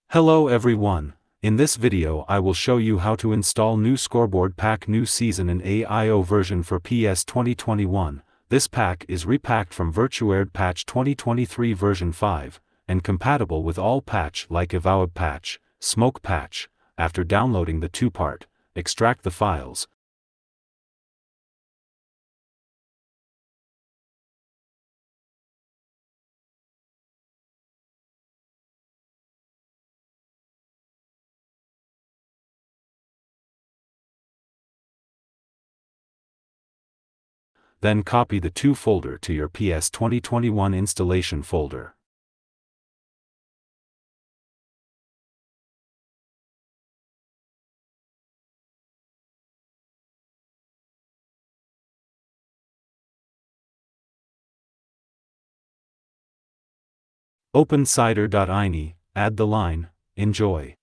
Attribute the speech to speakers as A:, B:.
A: Hello everyone. In this video I will show you how to install new scoreboard pack new season in AIO version for PS 2021. This pack is repacked from Virtuared patch 2023 version 5, and compatible with all patch like Evoab patch, Smoke patch. After downloading the two-part, extract the files. Then copy the two folder to your PS 2021 installation folder. Open cider.ini, add the line, enjoy.